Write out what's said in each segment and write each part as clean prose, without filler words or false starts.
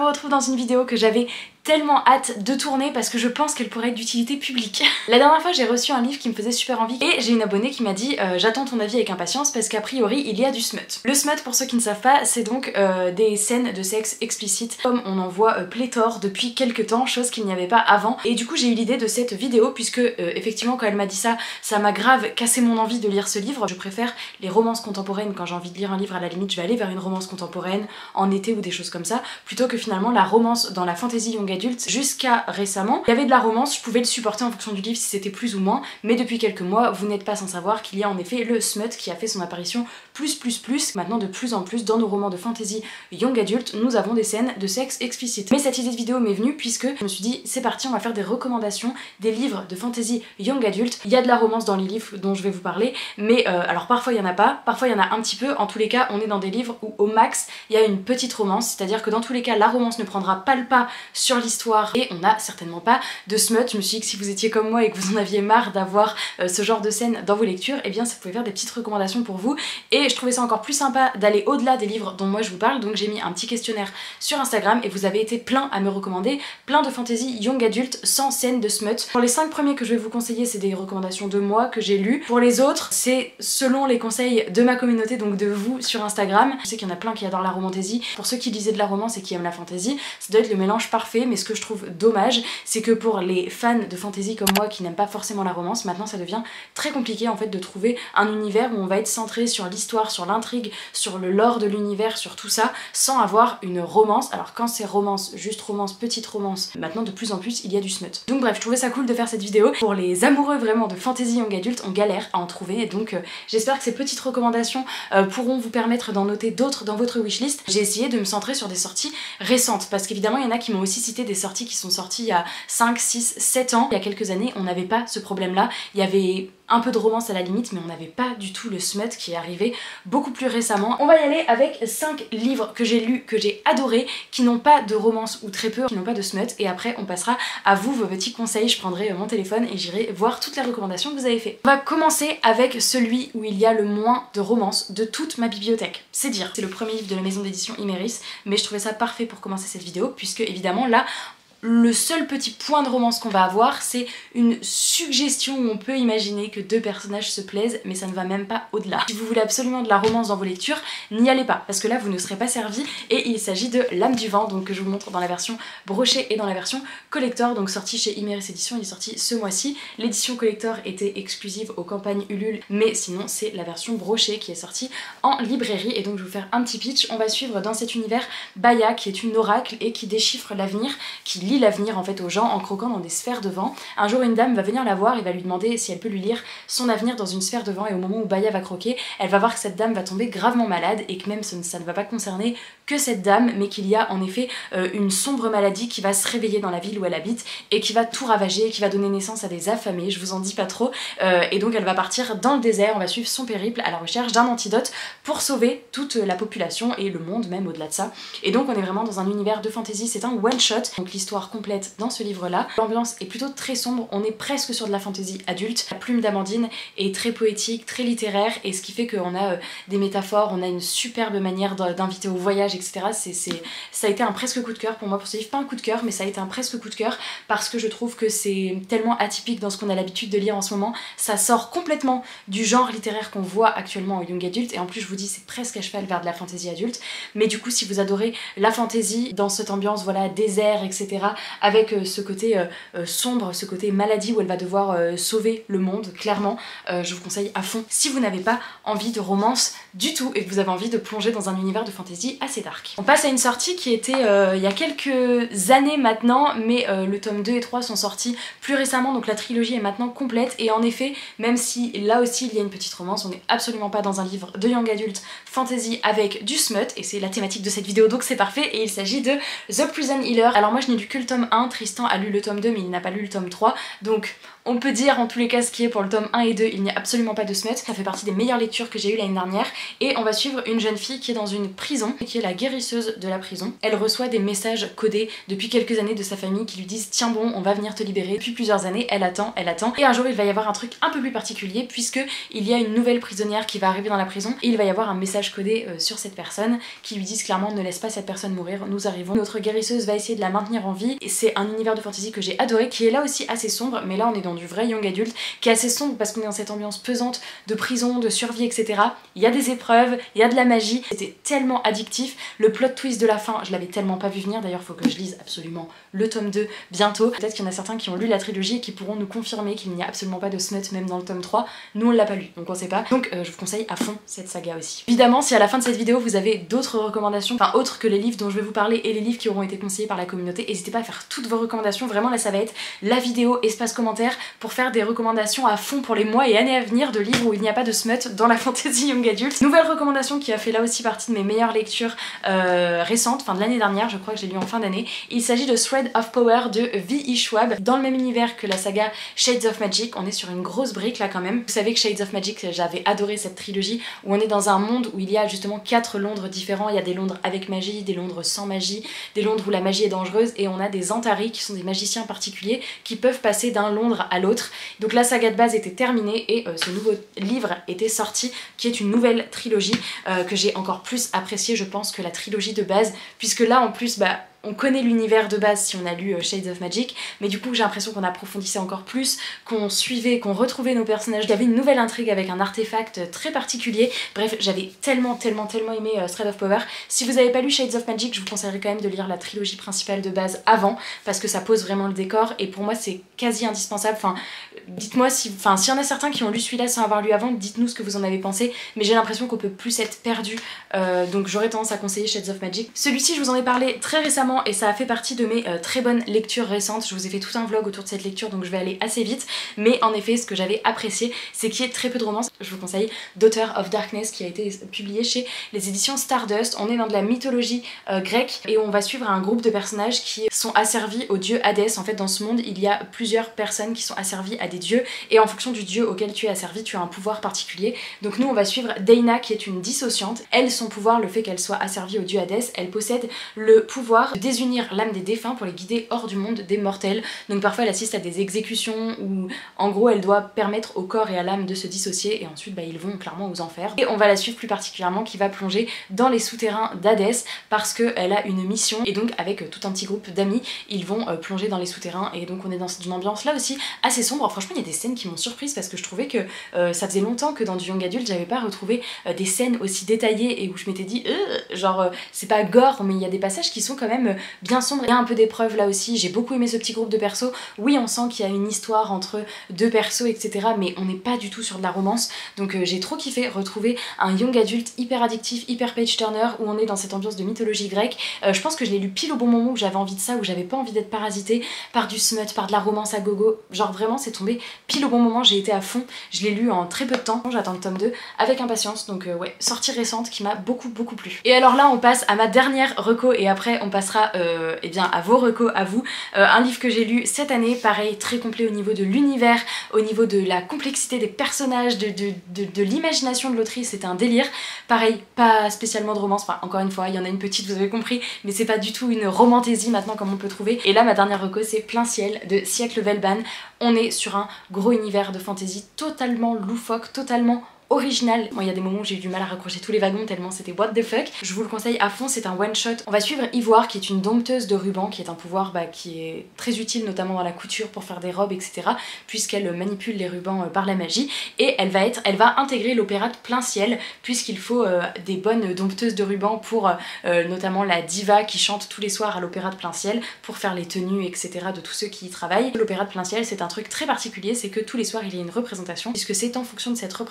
retrouve dans une vidéo que j'avais tellement hâte de tourner parce que je pense qu'elle pourrait être d'utilité publique. La dernière fois j'ai reçu un livre qui me faisait super envie et j'ai une abonnée qui m'a dit j'attends ton avis avec impatience parce qu'a priori il y a du smut. Le smut, pour ceux qui ne savent pas, c'est donc des scènes de sexe explicites comme on en voit pléthore depuis quelques temps, chose qu'il n'y avait pas avant. Et du coup j'ai eu l'idée de cette vidéo puisque effectivement quand elle m'a dit ça, ça m'a grave cassé mon envie de lire ce livre. Je préfère les romances contemporaines. Quand j'ai envie de lire un livre, à la limite je vais aller vers une romance contemporaine en été ou des choses comme ça, plutôt que finalement la romance dans la fantasy young adulte. Jusqu'à récemment, il y avait de la romance, je pouvais le supporter en fonction du livre si c'était plus ou moins, mais depuis quelques mois, vous n'êtes pas sans savoir qu'il y a en effet le smut qui a fait son apparition plus. Maintenant de plus en plus dans nos romans de fantasy young adulte, nous avons des scènes de sexe explicite. Mais cette idée de vidéo m'est venue puisque je me suis dit c'est parti, on va faire des recommandations des livres de fantasy young adulte. Il y a de la romance dans les livres dont je vais vous parler, mais alors parfois il y en a pas, parfois il y en a un petit peu. En tous les cas, on est dans des livres où au max il y a une petite romance, c'est-à-dire que dans tous les cas la romance ne prendra pas le pas sur l'histoire et on n'a certainement pas de smut. Je me suis dit que si vous étiez comme moi et que vous en aviez marre d'avoir ce genre de scène dans vos lectures, et bien ça pouvait faire des petites recommandations pour vous. Et je trouvais ça encore plus sympa d'aller au-delà des livres dont moi je vous parle, donc j'ai mis un petit questionnaire sur Instagram et vous avez été plein à me recommander plein de fantasy young adulte sans scène de smut. Pour les 5 premiers que je vais vous conseiller, c'est des recommandations de moi que j'ai lues. Pour les autres, c'est selon les conseils de ma communauté, donc de vous sur Instagram. Je sais qu'il y en a plein qui adorent la romantasy. Pour ceux qui lisaient de la romance et qui aiment la fantasy, ça doit être le mélange parfait, mais ce que je trouve dommage, c'est que pour les fans de fantasy comme moi qui n'aiment pas forcément la romance, maintenant ça devient très compliqué en fait de trouver un univers où on va être centré sur l'histoire, sur l'intrigue, sur le lore de l'univers, sur tout ça, sans avoir une romance. Alors quand c'est romance, juste romance, petite romance, maintenant de plus en plus il y a du smut. Donc bref, je trouvais ça cool de faire cette vidéo. Pour les amoureux vraiment de fantasy young adulte, on galère à en trouver, donc j'espère que ces petites recommandations pourront vous permettre d'en noter d'autres dans votre wishlist. J'ai essayé de me centrer sur des sorties récentes, parce qu'évidemment il y en a qui m'ont aussi cité des sorties qui sont sorties il y a 5, 6, 7 ans. Il y a quelques années, on n'avait pas ce problème-là. Il y avait un peu de romance à la limite, mais on n'avait pas du tout le smut qui est arrivé beaucoup plus récemment. On va y aller avec 5 livres que j'ai lus, que j'ai adorés, qui n'ont pas de romance ou très peu, qui n'ont pas de smut, et après on passera à vous, vos petits conseils. Je prendrai mon téléphone et j'irai voir toutes les recommandations que vous avez faites. On va commencer avec celui où il y a le moins de romance de toute ma bibliothèque. C'est dire, c'est le premier livre de la maison d'édition Imeris, mais je trouvais ça parfait pour commencer cette vidéo, puisque évidemment là, le seul petit point de romance qu'on va avoir, c'est une suggestion où on peut imaginer que 2 personnages se plaisent, mais ça ne va même pas au-delà. Si vous voulez absolument de la romance dans vos lectures, n'y allez pas, parce que là vous ne serez pas servi. Et il s'agit de L'âme du vent, donc que je vous montre dans la version brochée et dans la version collector, donc sorti chez Imeris Éditions, il est sorti ce mois-ci. L'édition collector était exclusive aux campagnes Ulule, mais sinon c'est la version brochée qui est sortie en librairie. Et donc je vais vous faire un petit pitch. On va suivre dans cet univers Baya, qui est une oracle et qui déchiffre l'avenir, qui lit l'avenir en fait aux gens en croquant dans des sphères de vent. Un jour une dame va venir la voir et va lui demander si elle peut lui lire son avenir dans une sphère de vent, et au moment où Baya va croquer, elle va voir que cette dame va tomber gravement malade et que même ça ne va pas concerner que cette dame, mais qu'il y a en effet une sombre maladie qui va se réveiller dans la ville où elle habite et qui va tout ravager, qui va donner naissance à des affamés, je vous en dis pas trop, et donc elle va partir dans le désert. On va suivre son périple à la recherche d'un antidote pour sauver toute la population et le monde même au-delà de ça. Et donc on est vraiment dans un univers de fantasy, c'est un one shot, donc l'histoire complète dans ce livre là. L'ambiance est plutôt très sombre, on est presque sur de la fantasy adulte. La plume d'Amandine est très poétique, très littéraire, et ce qui fait qu'on a des métaphores, on a une superbe manière d'inviter au voyage, etc. Ça a été un presque coup de cœur pour moi pour ce livre, pas un coup de cœur, mais ça a été un presque coup de cœur parce que je trouve que c'est tellement atypique dans ce qu'on a l'habitude de lire en ce moment. Ça sort complètement du genre littéraire qu'on voit actuellement au young adulte, et en plus je vous dis c'est presque à cheval vers de la fantasy adulte. Mais du coup si vous adorez la fantasy dans cette ambiance voilà désert, etc., avec ce côté sombre, ce côté maladie où elle va devoir sauver le monde, clairement, je vous conseille à fond si vous n'avez pas envie de romance du tout et que vous avez envie de plonger dans un univers de fantasy assez dark. On passe à une sortie qui était il y a quelques années maintenant, mais le tome 2 et 3 sont sortis plus récemment, donc la trilogie est maintenant complète. Et en effet, même si là aussi il y a une petite romance, on n'est absolument pas dans un livre de young adult fantasy avec du smut, et c'est la thématique de cette vidéo donc c'est parfait. Et il s'agit de The Prison Healer. Alors moi je n'ai lu que le tome 1, Tristan a lu le tome 2 mais il n'a pas lu le tome 3, donc On peut dire en tous les cas ce qui est pour le tome 1 et 2, il n'y a absolument pas de smut. Ça fait partie des meilleures lectures que j'ai eues l'année dernière. Et on va suivre une jeune fille qui est dans une prison, qui est la guérisseuse de la prison. Elle reçoit des messages codés depuis quelques années de sa famille qui lui disent tiens bon, on va venir te libérer. Depuis plusieurs années, elle attend. Et un jour il va y avoir un truc un peu plus particulier puisque il y a une nouvelle prisonnière qui va arriver dans la prison et il va y avoir un message codé sur cette personne qui lui disent clairement ne laisse pas cette personne mourir, nous arrivons. Notre guérisseuse va essayer de la maintenir en vie et c'est un univers de fantasy que j'ai adoré qui est là aussi assez sombre, mais là on est dans du vrai young adulte qui est assez sombre parce qu'on est dans cette ambiance pesante de prison, de survie, etc. Il y a des épreuves, il y a de la magie, c'était tellement addictif. Le plot twist de la fin, je l'avais tellement pas vu venir, d'ailleurs faut que je lise absolument le tome 2 bientôt. Peut-être qu'il y en a certains qui ont lu la trilogie et qui pourront nous confirmer qu'il n'y a absolument pas de smut même dans le tome 3. Nous on l'a pas lu, donc on sait pas. Donc je vous conseille à fond cette saga aussi. Évidemment, si à la fin de cette vidéo vous avez d'autres recommandations, enfin autres que les livres dont je vais vous parler et les livres qui auront été conseillés par la communauté, n'hésitez pas à faire toutes vos recommandations. Vraiment là ça va être la vidéo espace commentaire pour faire des recommandations à fond pour les mois et années à venir de livres où il n'y a pas de smut dans la fantasy young adulte. Nouvelle recommandation qui a fait là aussi partie de mes meilleures lectures récentes, enfin de l'année dernière, je crois que j'ai lu en fin d'année. Il s'agit de Thread of Power de V.E. Schwab, dans le même univers que la saga Shades of Magic. On est sur une grosse brique là quand même. Vous savez que Shades of Magic, j'avais adoré cette trilogie où on est dans un monde où il y a justement 4 Londres différents. Il y a des Londres avec magie, des Londres sans magie, des Londres où la magie est dangereuse et on a des Antari qui sont des magiciens particuliers qui peuvent passer d'un Londres à l'autre. Donc la saga de base était terminée et ce nouveau livre était sorti qui est une nouvelle trilogie que j'ai encore plus appréciée je pense que la trilogie de base puisque là en plus bah on connaît l'univers de base si on a lu Shades of Magic, mais du coup j'ai l'impression qu'on approfondissait encore plus, qu'on suivait, qu'on retrouvait nos personnages. Il y avait une nouvelle intrigue avec un artefact très particulier. Bref, j'avais tellement aimé Thread of Power. Si vous n'avez pas lu Shades of Magic, je vous conseillerais quand même de lire la trilogie principale de base avant, parce que ça pose vraiment le décor, et pour moi c'est quasi indispensable. Enfin, dites-moi si... Enfin, s'il y en a certains qui ont lu celui-là sans avoir lu avant, dites-nous ce que vous en avez pensé, mais j'ai l'impression qu'on peut plus être perdu, donc j'aurais tendance à conseiller Shades of Magic. Celui-ci, je vous en ai parlé très récemment, et ça a fait partie de mes très bonnes lectures récentes. Je vous ai fait tout un vlog autour de cette lecture donc je vais aller assez vite, mais en effet ce que j'avais apprécié c'est qu'il y ait très peu de romance. Je vous conseille Daughter of Darkness qui a été publié chez les éditions Stardust. On est dans de la mythologie grecque et on va suivre un groupe de personnages qui sont asservis au dieu Hadès. En fait dans ce monde il y a plusieurs personnes qui sont asservies à des dieux et en fonction du dieu auquel tu es asservi tu as un pouvoir particulier. Donc nous on va suivre Dana qui est une dissociante. Elle, son pouvoir, le fait qu'elle soit asservie au dieu Hadès, elle possède le pouvoir de désunir l'âme des défunts pour les guider hors du monde des mortels. Donc parfois elle assiste à des exécutions où en gros elle doit permettre au corps et à l'âme de se dissocier et ensuite bah, ils vont clairement aux enfers. Et on va la suivre plus particulièrement qui va plonger dans les souterrains d'Hadès parce qu'elle a une mission et donc avec tout un petit groupe d'amis ils vont plonger dans les souterrains et donc on est dans une ambiance là aussi assez sombre. Franchement il y a des scènes qui m'ont surprise parce que je trouvais que ça faisait longtemps que dans du young adulte j'avais pas retrouvé des scènes aussi détaillées et où je m'étais dit genre c'est pas gore mais il y a des passages qui sont quand même bien sombre. Il y a un peu d'épreuve là aussi, j'ai beaucoup aimé ce petit groupe de persos. Oui on sent qu'il y a une histoire entre deux persos etc mais on n'est pas du tout sur de la romance donc j'ai trop kiffé retrouver un young adulte hyper addictif, hyper page turner où on est dans cette ambiance de mythologie grecque. Je pense que je l'ai lu pile au bon moment où j'avais envie de ça, où j'avais pas envie d'être parasitée par du smut, par de la romance à gogo, genre vraiment c'est tombé pile au bon moment, j'ai été à fond, je l'ai lu en très peu de temps, j'attends le tome 2 avec impatience donc ouais, sortie récente qui m'a beaucoup plu. Et alors là on passe à ma dernière reco et après on passera eh bien à vos recos à vous. Un livre que j'ai lu cette année, pareil très complet au niveau de l'univers, au niveau de la complexité des personnages, de l'imagination de l'autrice, c'était un délire. Pareil, pas spécialement de romance, enfin encore une fois il y en a une petite vous avez compris, mais c'est pas du tout une romantaisie maintenant comme on peut trouver. Et là ma dernière reco c'est Plein Ciel de Siècle Velban. On est sur un gros univers de fantasy totalement loufoque, totalement original. Moi il y a des moments où j'ai eu du mal à raccrocher tous les wagons tellement c'était what the fuck. Je vous le conseille à fond, c'est un one shot. On va suivre Ivoire qui est une dompteuse de rubans, qui est un pouvoir qui est très utile notamment dans la couture pour faire des robes etc. puisqu'elle manipule les rubans par la magie et elle va intégrer l'opéra de Plein Ciel puisqu'il faut des bonnes dompteuses de rubans pour notamment la diva qui chante tous les soirs à l'opéra de Plein Ciel pour faire les tenues etc. de tous ceux qui y travaillent. L'opéra de Plein Ciel c'est un truc très particulier, c'est que tous les soirs il y a une représentation puisque c'est en fonction de cette représentation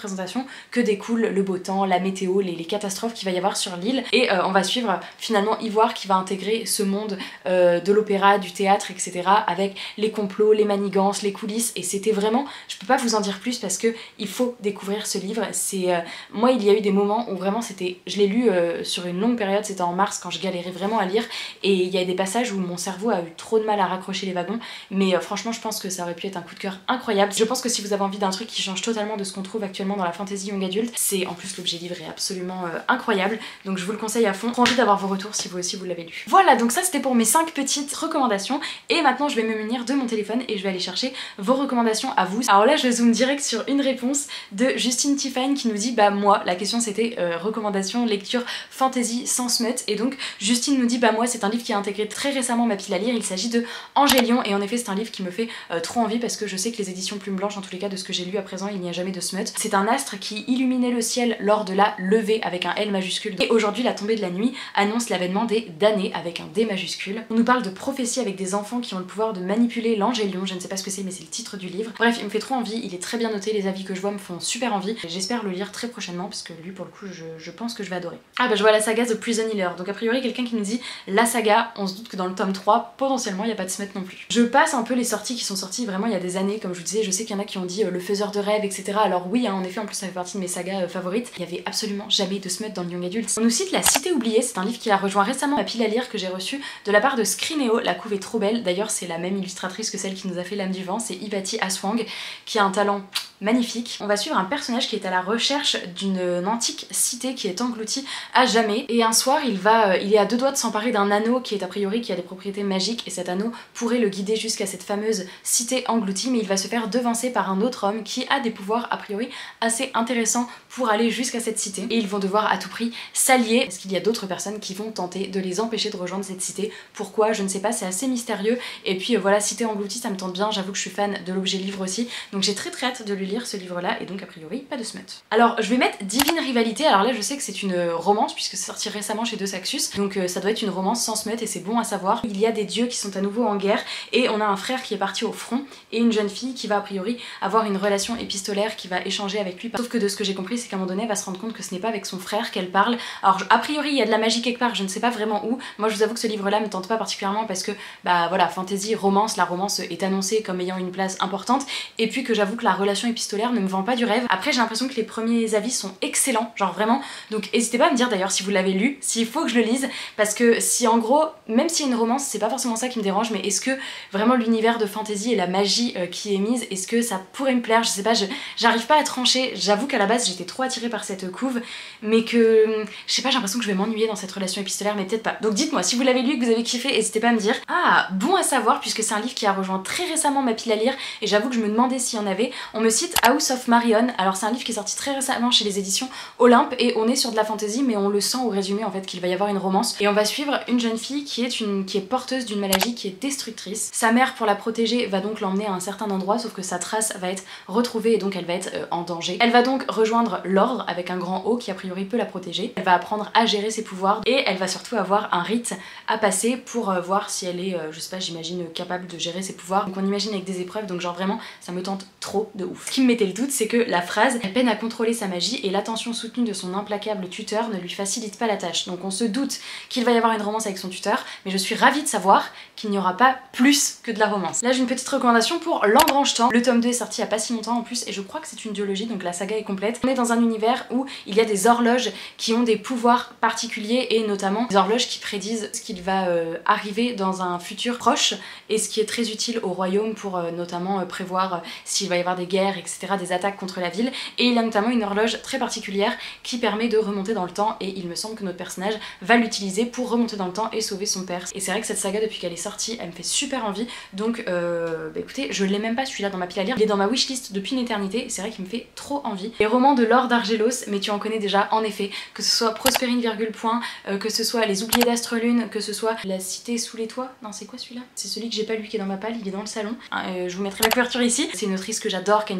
que découle le beau temps, la météo, les catastrophes qu'il va y avoir sur l'île. Et on va suivre finalement Ivoire qui va intégrer ce monde de l'opéra, du théâtre, etc. avec les complots, les manigances, les coulisses. Et c'était vraiment, je peux pas vous en dire plus parce que il faut découvrir ce livre. C'est moi, il y a eu des moments où vraiment c'était, je l'ai lu sur une longue période, c'était en mars quand je galérais vraiment à lire, et il y a des passages où mon cerveau a eu trop de mal à raccrocher les wagons, mais franchement je pense que ça aurait pu être un coup de cœur incroyable. Je pense que si vous avez envie d'un truc qui change totalement de ce qu'on trouve actuellement dans la fantasy young adulte, c'est en plus l'objet livre est absolument incroyable, donc je vous le conseille à fond. Trop envie d'avoir vos retours si vous aussi vous l'avez lu. Voilà, donc ça c'était pour mes 5 petites recommandations, et maintenant je vais me munir de mon téléphone et je vais aller chercher vos recommandations à vous. Alors là je zoome direct sur une réponse de Justine Tiffany qui nous dit bah moi, la question c'était recommandation lecture fantasy sans smut, et donc Justine nous dit bah moi c'est un livre qui a intégré très récemment ma pile à lire, il s'agit de Angélion, et en effet c'est un livre qui me fait trop envie parce que je sais que les éditions Plume Blanche, en tous les cas de ce que j'ai lu à présent, il n'y a jamais de smut. C'est un astre qui illuminait le ciel lors de la levée avec un L majuscule, et aujourd'hui la tombée de la nuit annonce l'avènement des damnés avec un D majuscule. On nous parle de prophéties avec des enfants qui ont le pouvoir de manipuler l'Angélion, je ne sais pas ce que c'est mais c'est le titre du livre. Bref, il me fait trop envie, il est très bien noté, les avis que je vois me font super envie, j'espère le lire très prochainement parce que lui pour le coup je pense que je vais adorer. Ah bah je vois la saga The Prison Healer, donc a priori quelqu'un qui nous dit la saga, on se doute que dans le tome 3 potentiellement il n'y a pas de smut non plus. Je passe un peu les sorties qui sont sorties vraiment il y a des années, comme je vous disais, je sais qu'il y en a qui ont dit le faiseur de rêves, etc. Alors oui hein, en effet, en plus ça fait partie de mes sagas favorites, il y avait absolument jamais de smut dans le young adult. On nous cite La Cité oubliée, c'est un livre qui a rejoint récemment ma pile à lire que j'ai reçu de la part de Scrineo, la couve est trop belle, d'ailleurs c'est la même illustratrice que celle qui nous a fait L'âme du vent, c'est Ibati Aswang qui a un talent magnifique. On va suivre un personnage qui est à la recherche d'une antique cité qui est engloutie à jamais, et un soir il est à deux doigts de s'emparer d'un anneau qui est a priori qui a des propriétés magiques, et cet anneau pourrait le guider jusqu'à cette fameuse cité engloutie, mais il va se faire devancer par un autre homme qui a des pouvoirs a priori assez intéressants pour aller jusqu'à cette cité, et ils vont devoir à tout prix s'allier parce qu'il y a d'autres personnes qui vont tenter de les empêcher de rejoindre cette cité. Pourquoi, je ne sais pas, c'est assez mystérieux, et puis voilà, cité engloutie ça me tente bien, j'avoue que je suis fan de l'objet livre aussi, donc j'ai très hâte de le lire ce livre là, et donc a priori pas de smut. Alors je vais mettre Divine Rivalité, alors là je sais que c'est une romance puisque c'est sorti récemment chez De Saxus, donc ça doit être une romance sans smut et c'est bon à savoir. Il y a des dieux qui sont à nouveau en guerre, et on a un frère qui est parti au front et une jeune fille qui va a priori avoir une relation épistolaire, qui va échanger avec lui, sauf que de ce que j'ai compris c'est qu'à un moment donné elle va se rendre compte que ce n'est pas avec son frère qu'elle parle. Alors a priori il y a de la magie quelque part, je ne sais pas vraiment où. Moi je vous avoue que ce livre là me tente pas particulièrement parce que bah voilà, fantasy, romance, la romance est annoncée comme ayant une place importante, et puis que j'avoue que la relation épistolaire ne me vend pas du rêve. Après j'ai l'impression que les premiers avis sont excellents, genre vraiment, donc n'hésitez pas à me dire d'ailleurs si vous l'avez lu, s'il faut que je le lise, parce que si en gros, même si y a une romance, c'est pas forcément ça qui me dérange, mais est-ce que vraiment l'univers de fantasy et la magie qui est mise, est-ce que ça pourrait me plaire, je sais pas, j'arrive pas à trancher. J'avoue qu'à la base j'étais trop attirée par cette couve, mais que je sais pas, j'ai l'impression que je vais m'ennuyer dans cette relation épistolaire, mais peut-être pas. Donc dites-moi si vous l'avez lu et que vous avez kiffé, n'hésitez pas à me dire. Ah, bon à savoir, puisque c'est un livre qui a rejoint très récemment ma pile à lire, et j'avoue que je me demandais s'il y en avait. On me cite House of Marion, alors c'est un livre qui est sorti très récemment chez les éditions Olympe, et on est sur de la fantasy, mais on le sent au résumé en fait qu'il va y avoir une romance, et on va suivre une jeune fille qui est porteuse d'une maladie qui est destructrice. Sa mère, pour la protéger, va donc l'emmener à un certain endroit, sauf que sa trace va être retrouvée et donc elle va être en danger. Elle va donc rejoindre l'ordre avec un grand O qui a priori peut la protéger. Elle va apprendre à gérer ses pouvoirs, et elle va surtout avoir un rite à passer pour voir si elle est, je sais pas, j'imagine capable de gérer ses pouvoirs. Donc on imagine avec des épreuves, donc genre vraiment ça me tente trop de ouf. Ce qui me mettait le doute, c'est que la phrase elle peine à contrôler sa magie et l'attention soutenue de son implacable tuteur ne lui facilite pas la tâche. Donc on se doute qu'il va y avoir une romance avec son tuteur, mais je suis ravie de savoir qu'il n'y aura pas plus que de la romance. Là j'ai une petite recommandation pour L'Embranche-Temps. Le tome 2 est sorti il y a pas si longtemps en plus, et je crois que c'est une duologie, donc la saga est complète. On est dans un univers où il y a des horloges qui ont des pouvoirs particuliers, et notamment des horloges qui prédisent ce qu'il va arriver dans un futur proche, et ce qui est très utile au royaume pour notamment prévoir s'il va y avoir des guerres, etc., des attaques contre la ville. Et il y a notamment une horloge très particulière qui permet de remonter dans le temps, et il me semble que notre personnage va l'utiliser pour remonter dans le temps et sauver son père. Et c'est vrai que cette saga, depuis qu'elle est sortie, elle me fait super envie, donc bah écoutez, je l'ai même pas celui-là dans ma pile à lire, il est dans ma wishlist depuis une éternité, c'est vrai qu'il me fait trop envie. Les romans de Laure d'Argelos, mais tu en connais déjà en effet, que ce soit Prospérine virgule point, que ce soit Les Oubliés d'Astrelune, que ce soit La Cité sous les toits, non c'est quoi celui-là? C'est celui que j'ai pas lu qui est dans ma palle, il est dans le salon, je vous mettrai la couverture ici. C'est une autrice que j'adore, qui a une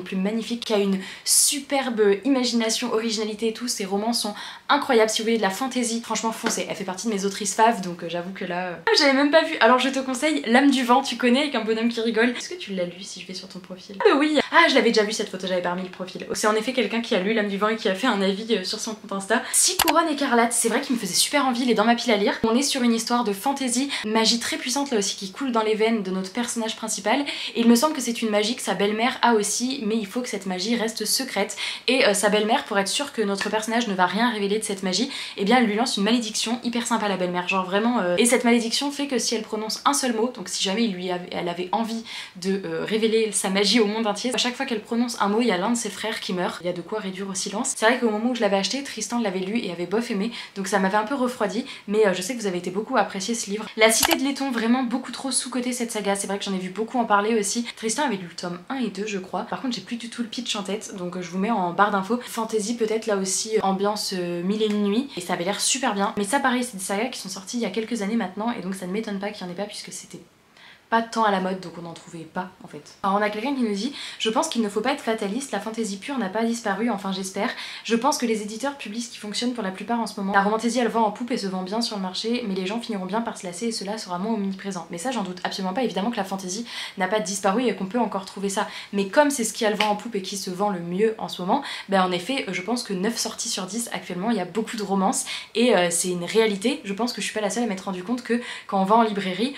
plume magnifique, qui a une superbe imagination, originalité et tout. Ses romans sont incroyables. Si vous voulez de la fantasy, franchement foncez. Elle fait partie de mes autrices faves, donc j'avoue que là... Ah, j'avais même pas vu. Alors je te conseille L'âme du vent, tu connais, avec un bonhomme qui rigole. Est-ce que tu l'as lu si je vais sur ton profil? Ah bah oui. Ah, je l'avais déjà vu cette photo, j'avais pas remis le profil. C'est en effet quelqu'un qui a lu L'âme du vent et qui a fait un avis sur son compte Insta. 6 couronnes écarlates, c'est vrai qu'il me faisait super envie, il est dans ma pile à lire. On est sur une histoire de fantasy, magie très puissante là aussi qui coule dans les veines de notre personnage principal. Et il me semble que c'est une magie que sa belle-mère a aussi, mais il faut que cette magie reste secrète. Et sa belle-mère, pour être sûre que notre personnage ne va rien révéler de cette magie, eh bien elle lui lance une malédiction hyper sympa, la belle-mère, genre vraiment... Et cette malédiction fait que si elle prononce un seul mot, donc si jamais elle avait envie de révéler sa magie au monde entier, à chaque fois qu'elle prononce un mot, il y a l'un de ses frères qui meurt. Il y a de quoi réduire au silence. C'est vrai qu'au moment où je l'avais acheté, Tristan l'avait lu et avait bof aimé, donc ça m'avait un peu refroidi, mais je sais que vous avez été beaucoup à apprécier ce livre. La Cité de Laiton, vraiment beaucoup trop sous-côté cette saga, c'est vrai que j'en ai vu beaucoup en parler aussi. Tristan avait lu le tome 1 et 2 je crois, par contre j'ai plus du tout le pitch en tête, donc je vous mets en barre d'infos. Fantasy peut-être là aussi, ambiance mille et une nuits, et ça avait l'air super bien. Mais ça pareil, c'est des sagas qui sont sorties il y a quelques années maintenant, et donc ça ne m'étonne pas qu'il n'y en ait pas puisque c'était pas tant à la mode, donc on n'en trouvait pas en fait. Alors on a quelqu'un qui nous dit: je pense qu'il ne faut pas être fataliste, la fantaisie pure n'a pas disparu, enfin j'espère. Je pense que les éditeurs publient ce qui fonctionne pour la plupart en ce moment. La romantaisie elle vend en poupe et se vend bien sur le marché, mais les gens finiront bien par se lasser et cela sera moins omniprésent. Mais ça j'en doute absolument pas, évidemment que la fantaisie n'a pas disparu et qu'on peut encore trouver ça. Mais comme c'est ce qui a le vent en poupe et qui se vend le mieux en ce moment, ben en effet je pense que 9 sorties sur 10 actuellement, il y a beaucoup de romances et c'est une réalité. Je pense que je suis pas la seule à m'être rendu compte que quand on va en librairie,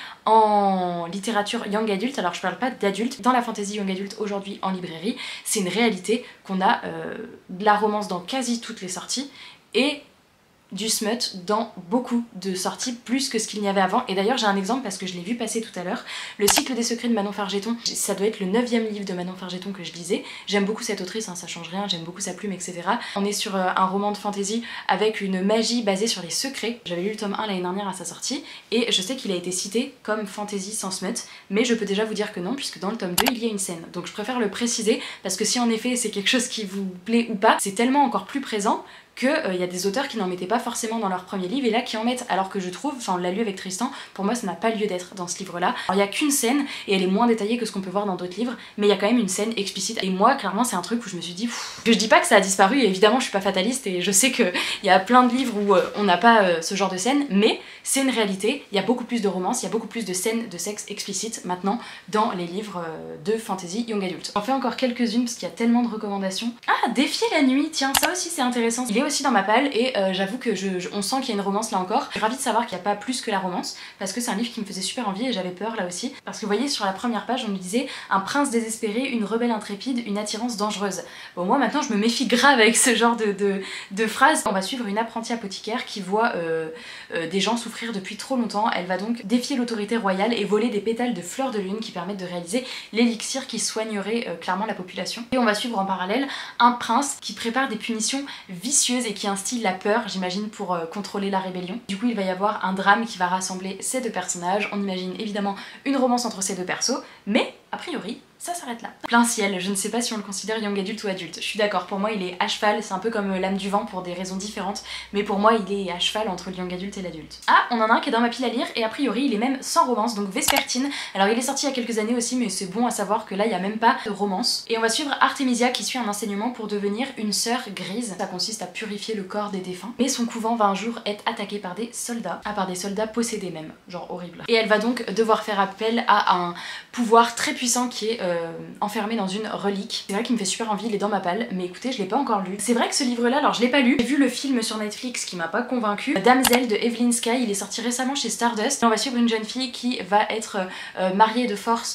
en littérature young adulte, alors je parle pas d'adulte, dans la fantasy young adulte aujourd'hui en librairie, c'est une réalité qu'on a de la romance dans quasi toutes les sorties et du smut dans beaucoup de sorties, plus que ce qu'il n'y avait avant. Et d'ailleurs j'ai un exemple parce que je l'ai vu passer tout à l'heure, le cycle des secrets de Manon Fargeton, ça doit être le 9e livre de Manon Fargeton que je lisais. J'aime beaucoup cette autrice, hein, ça change rien, j'aime beaucoup sa plume, etc. On est sur un roman de fantasy avec une magie basée sur les secrets. J'avais lu le tome 1 l'année dernière à sa sortie, et je sais qu'il a été cité comme fantasy sans smut, mais je peux déjà vous dire que non, puisque dans le tome 2 il y a une scène. Donc je préfère le préciser, parce que si en effet c'est quelque chose qui vous plaît ou pas, c'est tellement encore plus présent qu'il y a des auteurs qui n'en mettaient pas forcément dans leur premier livre et là qui en mettent, alors que je trouve, enfin on l'a lu avec Tristan, pour moi ça n'a pas lieu d'être dans ce livre là. Alors il n'y a qu'une scène et elle est moins détaillée que ce qu'on peut voir dans d'autres livres, mais il y a quand même une scène explicite et moi clairement c'est un truc où je me suis dit que je dis pas que ça a disparu, et évidemment je suis pas fataliste et je sais qu'il y a plein de livres où on n'a pas ce genre de scène, mais c'est une réalité, il y a beaucoup plus de romances, il y a beaucoup plus de scènes de sexe explicite maintenant dans les livres de fantasy young adult. J'en fais encore quelques-unes parce qu'il y a tellement de recommandations. Ah, Défier la nuit, tiens ça aussi c'est intéressant. Il est aussi dans ma palle et j'avoue que on sent qu'il y a une romance là encore. Je suis ravie de savoir qu'il n'y a pas plus que la romance parce que c'est un livre qui me faisait super envie et j'avais peur là aussi. Parce que vous voyez sur la première page on nous disait un prince désespéré, une rebelle intrépide, une attirance dangereuse. Bon moi maintenant je me méfie grave avec ce genre de phrases. On va suivre une apprentie apothicaire qui voit des gens souffrir depuis trop longtemps. Elle va donc défier l'autorité royale et voler des pétales de fleurs de lune qui permettent de réaliser l'élixir qui soignerait clairement la population. Et on va suivre en parallèle un prince qui prépare des punitions vicieuses et qui instille la peur, j'imagine, pour contrôler la rébellion. Du coup il va y avoir un drame qui va rassembler ces deux personnages. On imagine évidemment une romance entre ces deux persos, mais a priori ça s'arrête là. Plein ciel, je ne sais pas si on le considère young adulte ou adulte. Je suis d'accord, pour moi il est à cheval, c'est un peu comme L'âme du vent pour des raisons différentes, mais pour moi il est à cheval entre le young adulte et l'adulte. Ah, on en a un qui est dans ma pile à lire et a priori il est même sans romance, donc Vespertine. Alors il est sorti il y a quelques années aussi, mais c'est bon à savoir que là il n'y a même pas de romance. Et on va suivre Artemisia qui suit un enseignement pour devenir une sœur grise. Ça consiste à purifier le corps des défunts. Mais son couvent va un jour être attaqué par des soldats. Ah, par des soldats possédés même, genre horrible. Et elle va donc devoir faire appel à un pouvoir très puissant qui est enfermé dans une relique. C'est vrai qu'il me fait super envie, il est dans ma palle, mais écoutez je l'ai pas encore lu. C'est vrai que ce livre là, alors je l'ai pas lu, j'ai vu le film sur Netflix qui m'a pas convaincu. Damsel de Evelyn Sky, il est sorti récemment chez Stardust. Et on va suivre une jeune fille qui va être mariée de force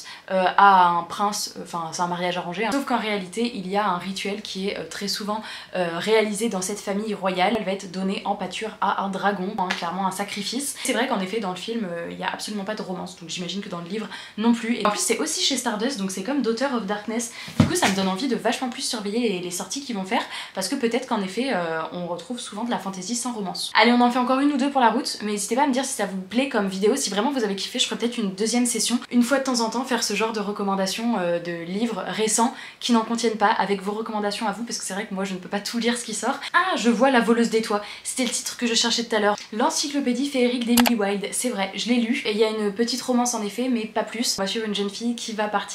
à un prince, enfin c'est un mariage arrangé, hein. Sauf qu'en réalité il y a un rituel qui est très souvent réalisé dans cette famille royale. Elle va être donnée en pâture à un dragon, hein, clairement un sacrifice. C'est vrai qu'en effet dans le film il y a absolument pas de romance, donc j'imagine que dans le livre non plus. Et en plus c'est aussi chez Stardust, donc c'est comme Daughter of Darkness. Du coup ça me donne envie de vachement plus surveiller les sorties qu'ils vont faire, parce que peut-être qu'en effet on retrouve souvent de la fantasy sans romance. Allez, on en fait encore une ou deux pour la route, mais n'hésitez pas à me dire si ça vous plaît comme vidéo, si vraiment vous avez kiffé. Je ferai peut-être une deuxième session, une fois de temps en temps, faire ce genre de recommandations de livres récents qui n'en contiennent pas, avec vos recommandations à vous, parce que c'est vrai que moi je ne peux pas tout lire ce qui sort. Ah, je vois La voleuse des toits, c'était le titre que je cherchais tout à l'heure. L'encyclopédie féerique d'Emily Wilde, c'est vrai, je l'ai lu, et il y a une petite romance en effet, mais pas plus. On va suivre une jeune fille qui va partir dans un petit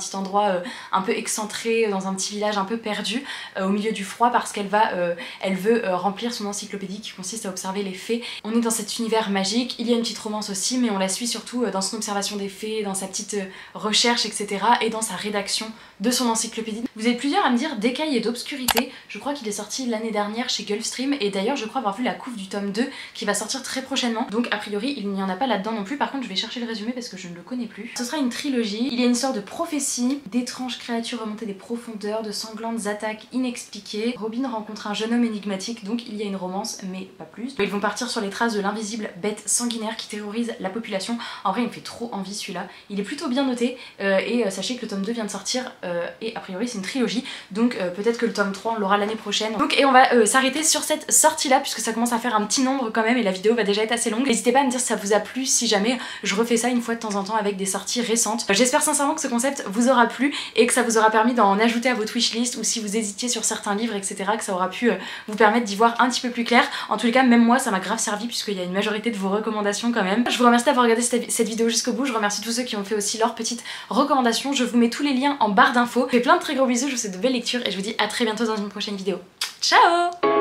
petit endroit un peu excentré, dans un petit village un peu perdu, au milieu du froid, parce qu'elle veut remplir son encyclopédie qui consiste à observer les fées. On est dans cet univers magique, il y a une petite romance aussi, mais on la suit surtout dans son observation des fées, dans sa petite recherche, etc. et dans sa rédaction de son encyclopédie. Vous êtes plusieurs à me dire d'écailles et d'obscurité, je crois qu'il est sorti l'année dernière chez Gulfstream, et d'ailleurs je crois avoir vu la couve du tome 2 qui va sortir très prochainement, donc a priori il n'y en a pas là-dedans non plus. Par contre je vais chercher le résumé parce que je ne le connais plus. Ce sera une trilogie, il y a une sorte de prophétie, d'étranges créatures remontées des profondeurs, de sanglantes attaques inexpliquées. Robin rencontre un jeune homme énigmatique, donc il y a une romance mais pas plus. Ils vont partir sur les traces de l'invisible bête sanguinaire qui terrorise la population. En vrai il me fait trop envie celui-là, il est plutôt bien noté, et sachez que le tome 2 vient de sortir, et a priori c'est une trilogie, donc peut-être que le tome 3 on l'aura l'année prochaine. Donc et on va s'arrêter sur cette sortie là puisque ça commence à faire un petit nombre quand même et la vidéo va déjà être assez longue. N'hésitez pas à me dire si ça vous a plu, si jamais je refais ça une fois de temps en temps avec des sorties récentes. J'espère sincèrement que ce concept vous aura plu et que ça vous aura permis d'en ajouter à votre wishlist, ou si vous hésitiez sur certains livres etc, que ça aura pu vous permettre d'y voir un petit peu plus clair. En tous les cas même moi ça m'a grave servi puisqu'il y a une majorité de vos recommandations quand même. Je vous remercie d'avoir regardé cette vidéo jusqu'au bout, je remercie tous ceux qui ont fait aussi leurs petites recommandations, je vous mets tous les liens en barre d'infos. Je vous fais plein de très gros bisous, je vous souhaite de belles lectures et je vous dis à très bientôt dans une prochaine vidéo. Ciao!